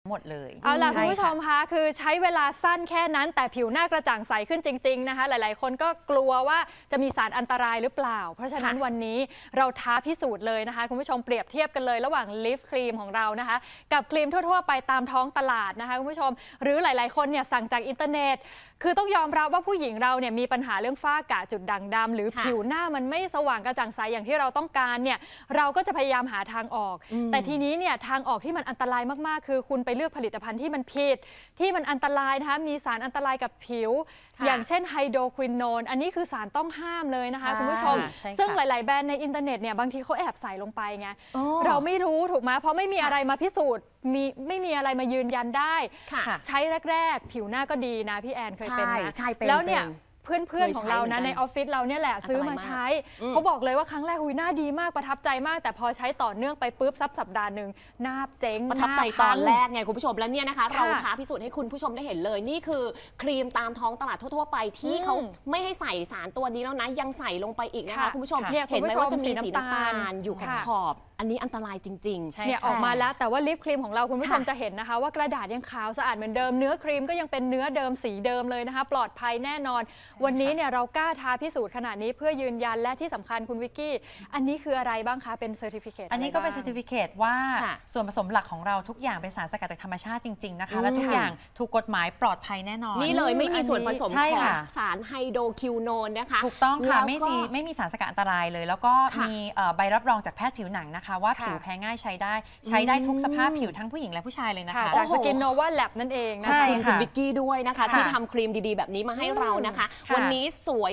หมดเลยเอาล่ะคุณผู้ชมคะคือใช้เวลาสั้นแค่นั้นแต่ผิวหน้ากระจ่างใสขึ้นจริงๆนะคะหลายๆคนก็กลัวว่าจะมีสารอันตรายหรือเปล่าเพราะฉะนั้นวันนี้เราท้าพิสูจน์เลยนะคะคุณผู้ชมเปรียบเทียบกันเลยระหว่างลิฟต์ครีมของเรานะคะกับครีมทั่วๆไปตามท้องตลาดนะคะคุณผู้ชมหรือหลายๆคนเนี่ยสั่งจากอินเทอร์เน็ตคือต้องยอมรับว่าผู้หญิงเราเนี่ยมีปัญหาเรื่องฝ้ากระจุดด่างดำหรือผิวหน้ามันไม่สว่างกระจ่างใสอย่างที่เราต้องการเนี่ยเราก็จะพยายามหาทางออกแต่ทีนี้เนี่ยทางออกที่มันอันตรายมากๆคือคุณไปเลือกผลิตภัณฑ์ที่มันผิดที่มันอันตรายนะคะมีสารอันตรายกับผิวอย่างเช่นไฮโดรควินโนนอันนี้คือสารต้องห้ามเลยนะคะคุณผู้ชมซึ่งหลายๆแบรนด์ในอินเทอร์เน็ตเนี่ยบางทีเขาแอบใส่ลงไปไงเราไม่รู้ถูกไหมเพราะไม่มีอะไรมาพิสูจน์ไม่มีอะไรมายืนยันได้ใช้แรกๆผิวหน้าก็ดีนะพี่แอนเคยเป็นนะแล้วเนี่ยเพื่อนๆของเรานะในออฟฟิศเราเนี่ยแหละซื้อมาใช้เขาบอกเลยว่าครั้งแรกหน้าดีมากประทับใจมากแต่พอใช้ต่อเนื่องไปปุ๊บสัปดาห์หนึ่งหน้าเจ๊งประทับใจตอนแรกไงคุณผู้ชมแล้วเนี่ยนะคะเราท้าพิสูจน์ให้คุณผู้ชมได้เห็นเลยนี่คือครีมตามท้องตลาดทั่วๆไปที่เขาไม่ให้ใส่สารตัวนี้แล้วนะยังใส่ลงไปอีกนะคะคุณผู้ชมเห็นไหมว่าจะมีสีน้ำตาลอยู่ขอบอันนี้อันตรายจริงๆเนี่ยออกมาแล้วแต่ว่าลิปครีมของเราคุณผู้ชมจะเห็นนะคะว่ากระดาษยังขาวสะอาดเหมือนเดิมเนื้อครีมก็ยังเป็นเนื้อเดิมสีเดิมเลยนะคะปลอดภัยแน่นอนวันนี้เนี่ยเรากล้าท้าพิสูจน์ขนาดนี้เพื่อยืนยันและที่สำคัญคุณวิกกี้อันนี้คืออะไรบ้างคะเป็นเซอร์ติฟิเคตอันนี้ก็เป็นเซอร์ติฟิเคตว่าส่วนผสมหลักของเราทุกอย่างเป็นสารสกัดจากธรรมชาติจริงๆนะคะและทุกอย่างถูกกฎหมายปลอดภัยแน่นอนนี่เลยไม่มีส่วนผสมของสารไฮโดรคิวโนนนะคะถูกต้องค่ะไม่มีสารสกัดอันตรายเลยแล้วก็มีใบรับรองจากแพทย์ผิวหนังนะคะว่าผิวแพ้ง่ายใช้ได้ทุกสภาพผิวทั้งผู้หญิงและผู้ชายเลยนะคะจากสกินโนวาแลบนั่นเองนะคะคุณวิกกี้ด้วยนะคะที่ทำครีมดีๆแบบนี้มาให้เรานะคะวันนี้สวย